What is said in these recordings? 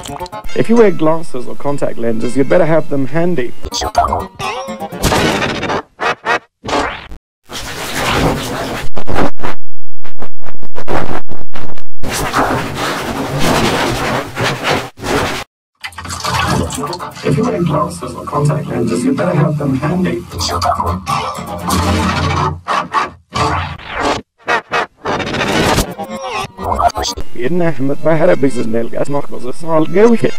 If you wear glasses or contact lenses, you'd better have them handy. If you wear glasses or contact lenses, you'd better have them handy. إن أحمد بحر بيزن الجاس نقص الصال جوي.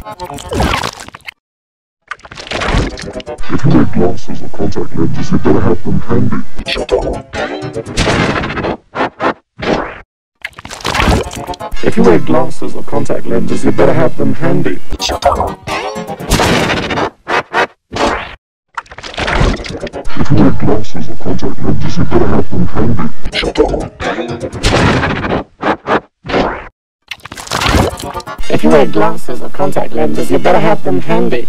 If you wear glasses or contact lenses, you better have them handy. If you wear glasses or contact lenses, you better have them handy. If you wear glasses or contact lenses, you better have them handy. If you wear glasses or contact lenses, you better have them handy.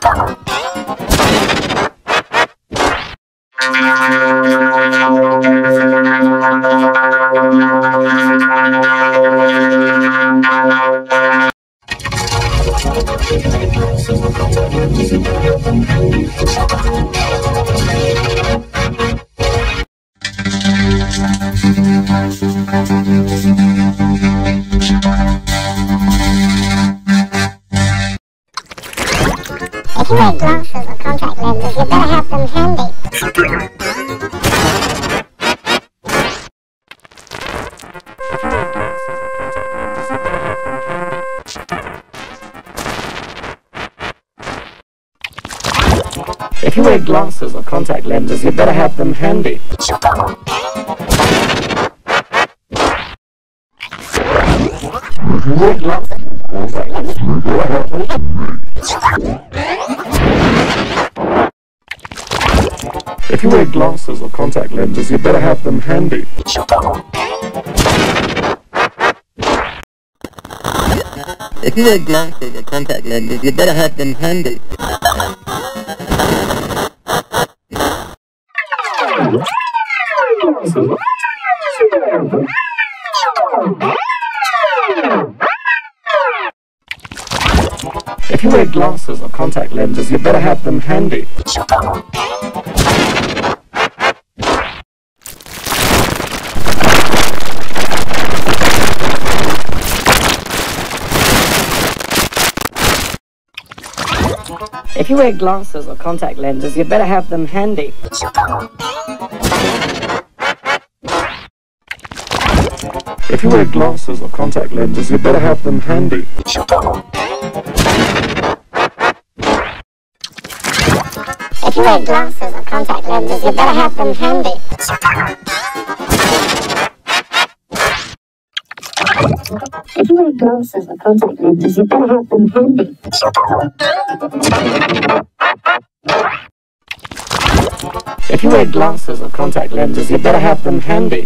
If you wear glasses or contact lenses, you better have them handy. If you wear glasses or contact lenses, you better have them handy. If you wear glasses or contact lenses, you better have them handy. If you wear glasses or contact lenses, you better have them handy. If you wear glasses or contact lenses, you better have them handy. If you wear glasses or contact lenses, you better have them handy. If you wear glasses or contact lenses, you better have them handy. If you wear glasses or contact lenses, you better have them handy. If you wear glasses or contact lenses, you better have them handy. If you wear glasses or contact lenses, you better have them handy. If you wear glasses or contact lenses, you better have them handy.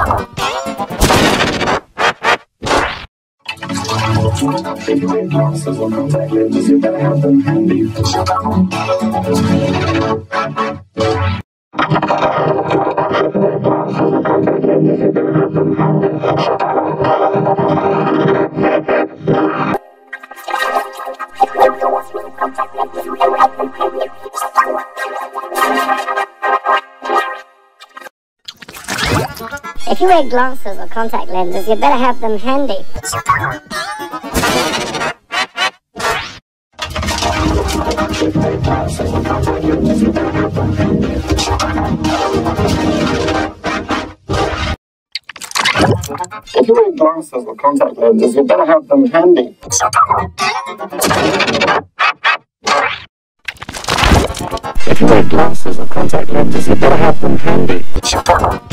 If you wear glasses or contact lenses, you better have them handy. If you wear glasses or contact lenses, you better have them handy. If you wear glasses or contact lenses, you better have them handy. If you wear glasses or contact lenses, you better have them handy.